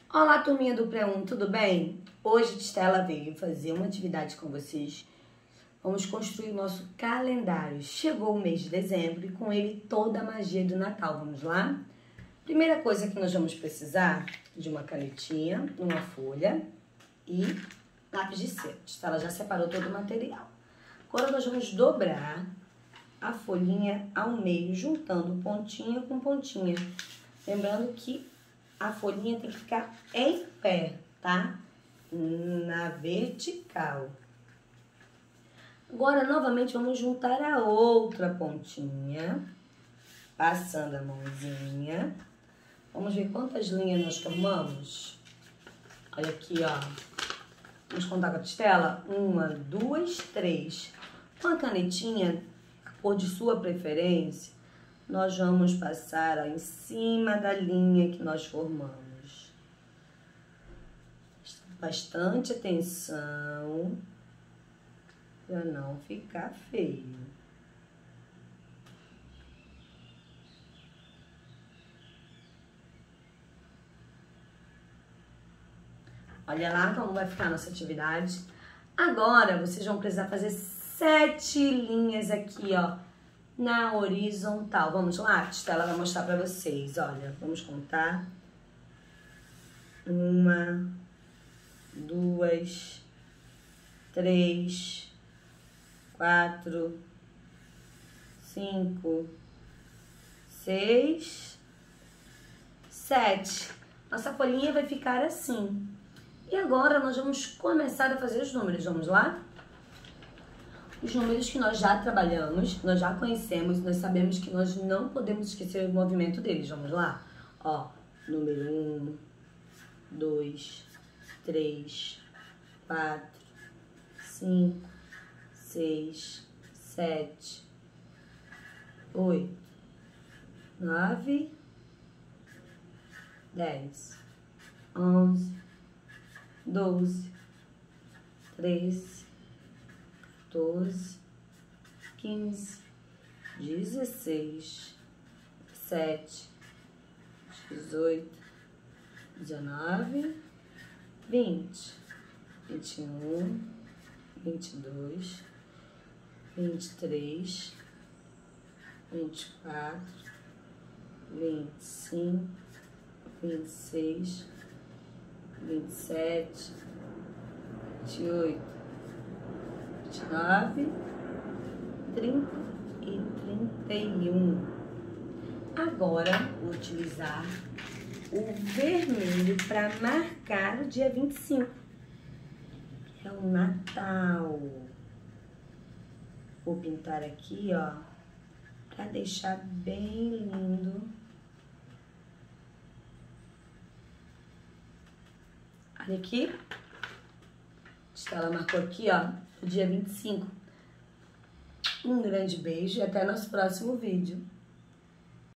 Olá, turminha do Pré1, tudo bem? Hoje a Stella veio fazer uma atividade com vocês. Vamos construir o nosso calendário. Chegou o mês de dezembro e com ele toda a magia do Natal. Vamos lá? Primeira coisa que nós vamos precisar de uma canetinha, uma folha e lápis de cera. A Stella já separou todo o material. Agora nós vamos dobrar a folhinha ao meio, juntando pontinha com pontinha. Lembrando que a folhinha tem que ficar em pé, tá? Na vertical. Agora, novamente, vamos juntar a outra pontinha, passando a mãozinha. Vamos ver quantas linhas nós formamos. Olha aqui, ó. Vamos contar com a Stella. 1, 2, 3. Com a canetinha, a cor de sua preferência, nós vamos passar ó, em cima da linha que nós formamos. Bastante atenção para não ficar feio. Olha lá como vai ficar a nossa atividade. Agora, vocês vão precisar fazer 7 linhas aqui, ó, na horizontal. Vamos lá? A Stella vai mostrar pra vocês. Olha, vamos contar. 1, 2, 3, 4, 5, 6, 7. Nossa folhinha vai ficar assim. E agora nós vamos começar a fazer os números. Vamos lá? Os números que nós já trabalhamos, nós já conhecemos, nós sabemos que nós não podemos esquecer o movimento deles. Vamos lá? Ó, número 1, 2, 3, 4, 5, 6, 7, 8, 9, 10, 11, 12, 13, 14, 15, 16, 17, 18, 19, 20, 21, 22, 23, 24, 25, 26, 27, 28, 29, 30 e 31. Agora, vou utilizar o vermelho para marcar o dia 25. Que é o Natal. Vou pintar aqui, ó, para deixar bem lindo. Olha aqui. Ela marcou aqui, ó, o dia 25. Um grande beijo e até nosso próximo vídeo.